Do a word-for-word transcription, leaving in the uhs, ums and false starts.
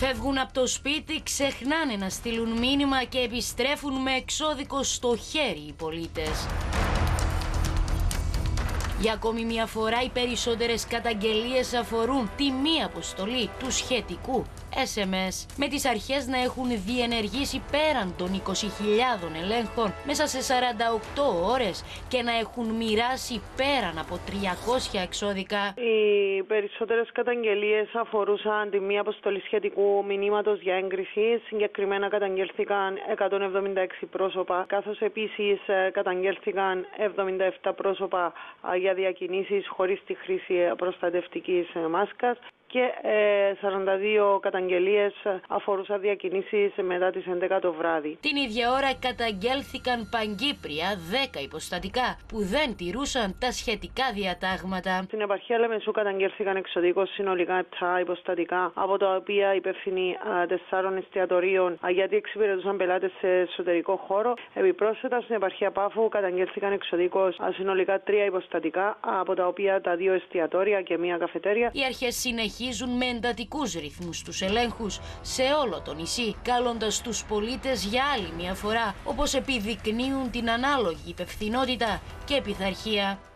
Φεύγουν από το σπίτι, ξεχνάνε να στείλουν μήνυμα και επιστρέφουν με εξώδικο στο χέρι οι πολίτες. Για ακόμη μια φορά οι περισσότερες καταγγελίες αφορούν τη μη αποστολή του σχετικού ες εμ ες, με τις αρχές να έχουν διενεργήσει πέραν των είκοσι χιλιάδων ελέγχων μέσα σε σαράντα οκτώ ώρες και να έχουν μοιράσει πέραν από τριακόσια εξώδικα. Οι περισσότερες καταγγελίες αφορούσαν τη μη αποστολή σχετικού μηνύματος για έγκριση. Συγκεκριμένα καταγγέλθηκαν εκατόν εβδομήντα έξι πρόσωπα, καθώς επίσης καταγγέλθηκαν εβδομήντα επτά πρόσωπα για διακινήσεις χωρίς τη χρήση προστατευτικής μάσκας και ε, σαράντα δύο καταγγελίες αφορούσαν διακινήσεις μετά τις έντεκα το βράδυ. Την ίδια ώρα καταγγέλθηκαν παγκύπρια δέκα υποστατικά που δεν τηρούσαν τα σχετικά διατάγματα. Στην επαρχία Λεμεσού καταγγέλθηκαν εξωδικώς συνολικά επτά υποστατικά, από τα οποία υπεύθυνοι τεσσάρων εστιατορίων γιατί εξυπηρετούσαν πελάτες σε εσωτερικό χώρο. Επιπρόσθετα, στην επαρχία Πάφου καταγγέλθηκαν εξωδικώς συνολικά τρία υποστατικά, από τα οποία τα δύο εστιατόρια και μία καφετέρια. Οι αρχές συνεχίζουν με εντατικούς ρυθμούς τους ελέγχους σε όλο το νησί, καλώντας τους πολίτες για άλλη μια φορά, όπως επιδεικνύουν την ανάλογη υπευθυνότητα και πειθαρχία.